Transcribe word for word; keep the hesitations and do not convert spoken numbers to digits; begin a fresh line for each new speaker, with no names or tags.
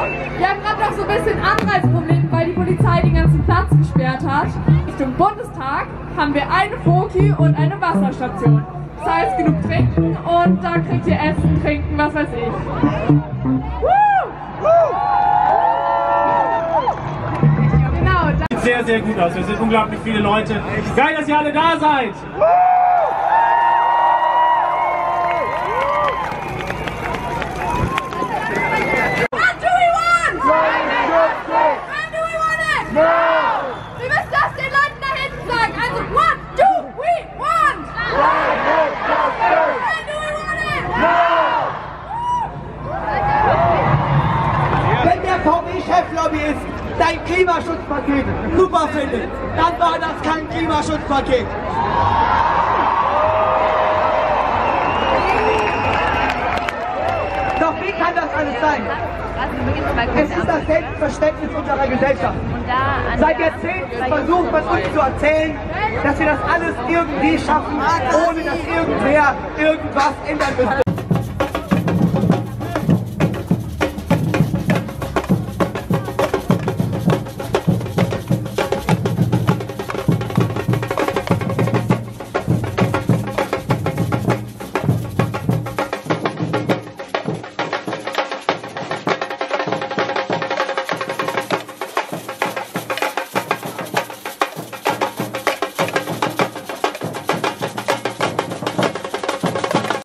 Wir haben gerade noch so ein bisschen Anreizprobleme, weil die Polizei den ganzen Platz gesperrt hat. Richtung Bundestag haben wir eine Foki und eine Wasserstation. Das heißt, genug trinken und da kriegt ihr Essen, Trinken, was weiß ich. Genau.
Sieht sehr, sehr gut aus. Wir sind unglaublich viele Leute. Geil, dass ihr alle da seid.
Cheflobbyist dein Klimaschutzpaket super findet, dann war das kein Klimaschutzpaket. Doch wie kann das alles sein? Es ist das Selbstverständnis unserer Gesellschaft. Seit Jahrzehnten versucht man uns zu erzählen, dass wir das alles irgendwie schaffen, ohne dass irgendwer irgendwas ändern müsste.